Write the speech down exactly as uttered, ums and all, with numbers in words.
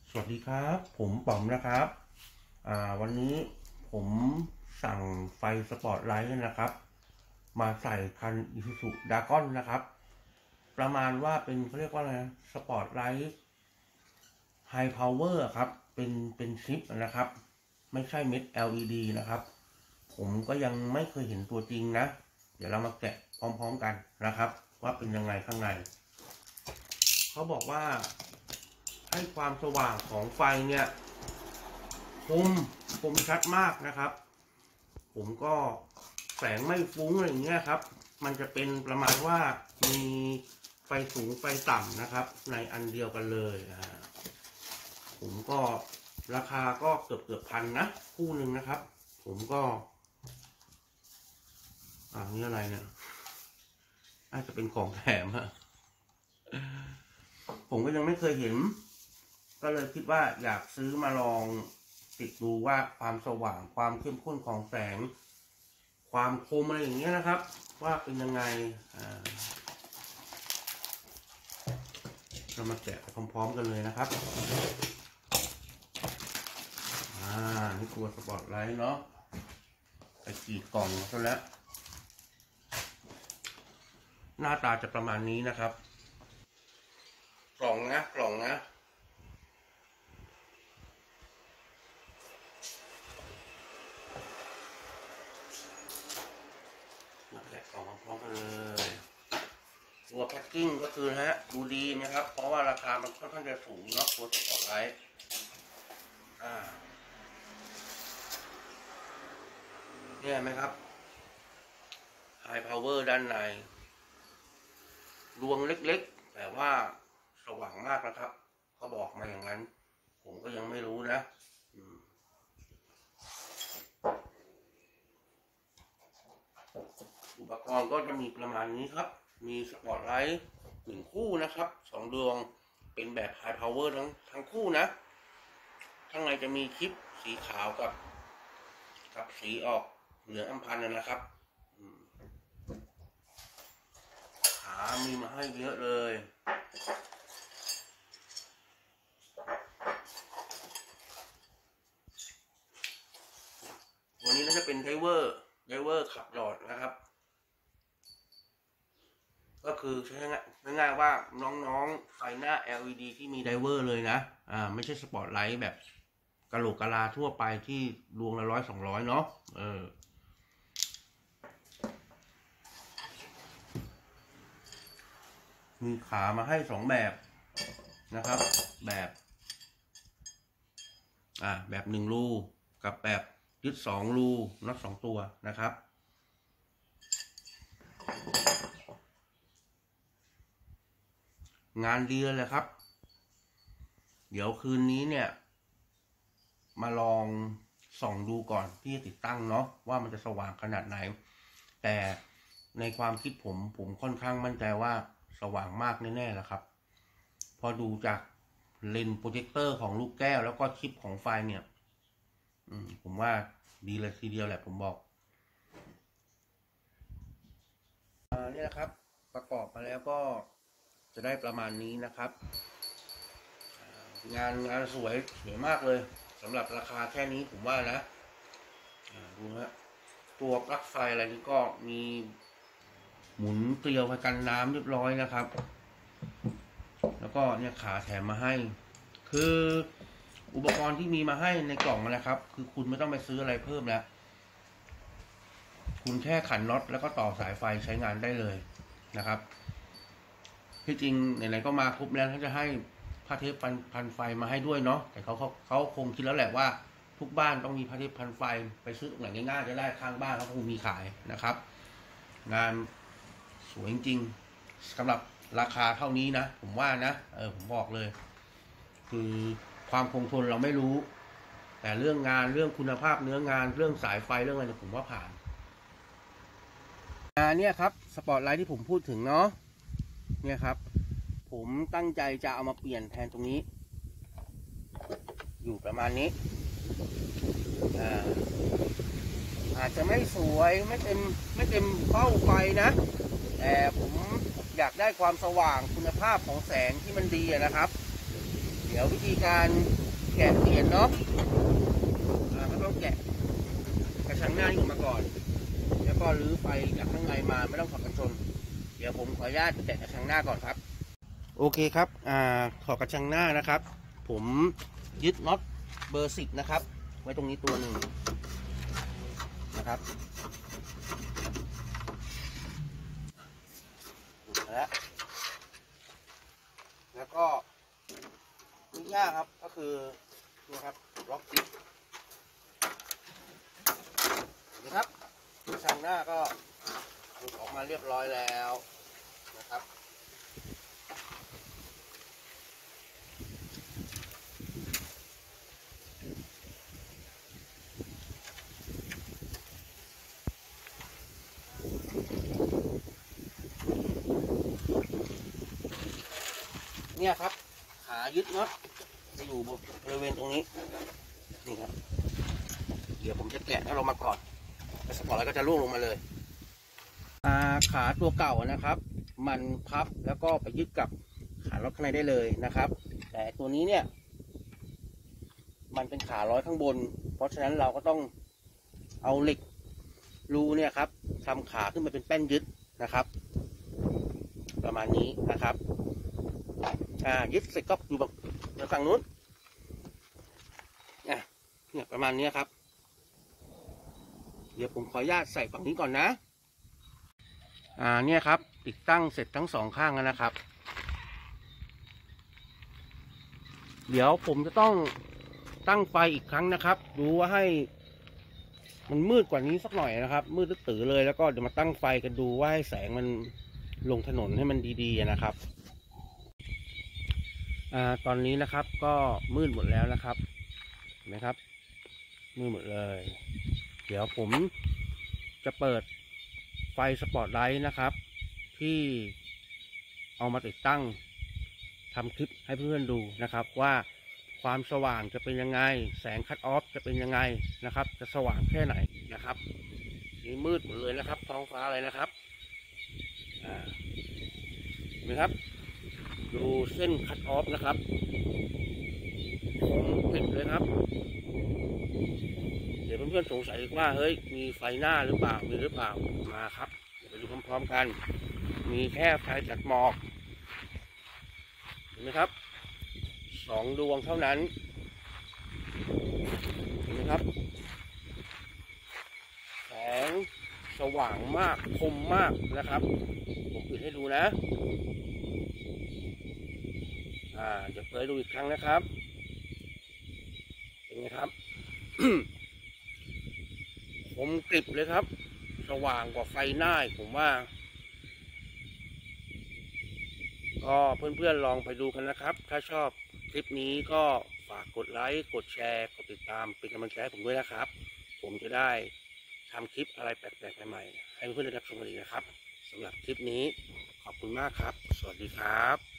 สวัสดีครับผมป๋อมนะครับอ่าวันนี้ผมสั่งไฟสปอตไลท์นะครับมาใส่คัน Isuzu Dragon นะครับประมาณว่าเป็นเขาเรียกว่าอะไรสปอตไลท์ไฮพาวเวอร์ครับเป็นเป็นชิปนะครับไม่ใช่เม็ด แอล อี ดี นะครับผมก็ยังไม่เคยเห็นตัวจริงนะเดี๋ยวเรามาแกะพร้อมๆกันนะครับว่าเป็นยังไงข้างในเขาบอกว่าให้ความสว่างของไฟเนี่ยคมคมชัดมากนะครับผมก็แสงไม่ฟุ้งอะไรอย่างเงี้ยครับมันจะเป็นประมาณว่ามีไฟสูงไฟต่ำนะครับในอันเดียวกันเลยอ่าผมก็ราคาก็เกือบเกือบพันนะคู่หนึ่งนะครับผมก็อ่านี่อะไรเนี่ยน่าจะเป็นของแถมฮะผมก็ยังไม่เคยเห็นก็เลยคิดว่าอยากซื้อมาลองติดดูว่าความสว่างความเข้มข้นของแสงความคมอะไรอย่างเงี้ยนะครับว่าเป็นยังไงเรามาแกะไปพร้อมๆกันเลยนะครับอ่านี่ตัวสปอตไลท์เนาะไปขีดกล่องซะแล้วหน้าตาจะประมาณนี้นะครับกล่องนะกล่องนะมาแกะกล่องพร้อมกันเลยตัวแพ็คกิ้งก็คือฮะดูดีนะครับเพราะว่าราคามันค่อนข้างจะสูงเนาะตัวสปอตไลท์อ่าเนี่ยไหมครับไฮพาวเวอร์ด้านในดวงเล็กๆแต่ว่าสว่างมากนะครับเขาบอกมาอย่างนั้นผมก็ยังไม่รู้นะอุปกรณ์ก็จะมีประมาณนี้ครับมีสปอตไลท์หนึ่งคู่นะครับสองดวงเป็นแบบไฮพาวเวอร์ทั้งทั้งคู่นะข้างในจะมีคลิปสีขาวกับกับสีออกเหลืองอัมพันธ์นะครับขามีมาให้เยอะเลยวันนี้น่าจะเป็นไดเวอร์ไดเวอร์ขับหลอดนะครับก็คือใช้ง่ายๆว่าน้องๆไฟหน้า แอล อี ดี ที่มีไดเวอร์เลยนะอ่าไม่ใช่สปอตไลท์แบบกะโหลกกะลาทั่วไปที่ดวงละร้อยสองร้อยเนาะเออมีขามาให้สองแบบนะครับแบบอ่าแบบหนึ่งรูกับแบบยึดสองรูน็อตสองตัวนะครับงานดีเลยครับเดี๋ยวคืนนี้เนี่ยมาลองส่องดูก่อนที่จะติดตั้งเนาะว่ามันจะสว่างขนาดไหนแต่ในความคิดผมผมค่อนข้างมั่นใจว่าสว่างมากแน่ๆแล้วครับพอดูจากเลนส์โปรเจคเตอร์ของลูกแก้วแล้วก็ชิปของไฟเนี่ยอืมผมว่าดีเลยทีเดียวแหละผมบอกอ่านี่นะครับประกอบมาแล้วก็จะได้ประมาณนี้นะครับงานงานสวยสวยมากเลยสำหรับราคาแค่นี้ผมว่านะดูฮะตัวปลั๊กไฟอะไรนี้ก็มีหมุนเกลียวไปกันน้ำเรียบร้อยนะครับแล้วก็เนี่ยขาแถมมาให้คืออุปกรณ์ที่มีมาให้ในกล่องนะครับคือคุณไม่ต้องไปซื้ออะไรเพิ่มแล้วคุณแค่ขันน็อตแล้วก็ต่อสายไฟใช้งานได้เลยนะครับที่จริงไหนๆก็มาครบแล้วเขาจะให้ผ้าเทปพันพันไฟมาให้ด้วยเนาะแต่เขาเขาเขาคงคิดแล้วแหละว่าทุกบ้านต้องมีผ้าเทปพันไฟไปซื้อตรงไหนง่ายๆจะได้ข้างบ้านเขาคงมีขายนะครับงานสวยจริงๆสำหรับราคาเท่านี้นะผมว่านะเออผมบอกเลยคือความคงทนเราไม่รู้แต่เรื่องงานเรื่องคุณภาพเนื้องานเรื่องสายไฟเรื่องอะไรผมว่าผ่านงานเนี่ยครับสปอตไลท์ที่ผมพูดถึงเนาะเนี่ยครับผมตั้งใจจะเอามาเปลี่ยนแทนตรงนี้อยู่ประมาณนี้อ่าอาจจะไม่สวยไม่เต็มไม่เต็มเป้าไฟนะแต่ผมอยากได้ความสว่างคุณภาพของแสงที่มันดีนะครับเดี๋ยวดี๋ยววิธีการแกะเหรียญเนาะก็ต้องแกะกระชังหน้าที่ออกมาก่อนแล้วก็รื้อไฟจากข้างในมาไม่ต้องถอดกันชนเดี๋ยวผมขออนุญาตแกะกระชังหน้าก่อนครับโอเคครับอ่าถอดกระชังหน้านะครับผมยึดน็อตเบอร์สิบนะครับไว้ตรงนี้ตัวหนึ่งนะครับแล้วแล้วก็นี่ยากครับก็คือนะครับล็อกจิ๊บนะครับช่างหน้าก็หลุดออกมาเรียบร้อยแล้วนะครับเนี่ยครับขายึดน็อตจะอยู่บริเวณตรงนี้นี่ครับเดี๋ยวผมจะแกะให้ลงมาก่อนแล้วสปอร์ตไลท์ก็จะล่วงลงมาเลยขาตัวเก่านะครับมันพับแล้วก็ไปยึดกับขาล็อกข้างในได้เลยนะครับแต่ตัวนี้เนี่ยมันเป็นขาร้อยข้างบนเพราะฉะนั้นเราก็ต้องเอาเหล็กรูเนี่ยครับทำขาขึ้นมาเป็นแป้นยึดนะครับประมาณนี้นะครับอ่ายึดเสร็จก็อยู่แบบฝั่งนู้นอ่ะเนี่ยประมาณนี้ครับเดี๋ยวผมขออนุญาตใส่ฝั่งนี้ก่อนนะอ่าเนี่ยครับติดตั้งเสร็จทั้งสองข้างแล้วนะครับเดี๋ยวผมจะต้องตั้งไฟอีกครั้งนะครับดูว่าให้มันมืดกว่านี้สักหน่อยนะครับมืดตื้อเลยแล้วก็เดี๋ยวมาตั้งไฟกันดูว่าให้แสงมันลงถนนให้มันดีๆนะครับอ่าตอนนี้นะครับก็มืดหมดแล้วนะครับเห็นไหมครับมืดหมดเลยเดี๋ยวผมจะเปิดไฟสปอตไลท์นะครับที่เอามาติดตั้งทำคลิปให้เพื่อนๆดูนะครับว่าความสว่างจะเป็นยังไงแสงคัตออฟจะเป็นยังไงนะครับจะสว่างแค่ไหนนะครับนี่มืดหมดเลยนะครับท้องฟ้าเลยนะครับอ่าเห็นไหมครับดูเส้นคัตออฟนะครับคมกริบเลยครับเดี๋ยวเพื่อนๆสงสัยว่าเฮ้ยมีไฟหน้าหรือเปล่ามีหรือเปล่ามาครับเดี๋ยวไปดูพร้อมๆกันมีแค่ไฟตัดหมอกเห็นไหมครับสองดวงเท่านั้นเห็นไหมครับแสงสว่างมากคมมากนะครับผมปิดให้ดูนะอ่าจะเปิดดูอีกครั้งนะครับเป็นไงครับ คมกริบเลยครับสว่างกว่าไฟหน้าผมว่าก็เพื่อนๆลองไปดูกันนะครับถ้าชอบคลิปนี้ก็ฝากกดไลค์กดแชร์กดติดตามเป็นกำลังใจให้ผมด้วยนะครับผมจะได้ทำคลิปอะไรแปลกๆใหม่ๆให้เพื่อนๆได้รับชมกันอีกนะครับสำหรับคลิปนี้ขอบคุณมากครับสวัสดีครับ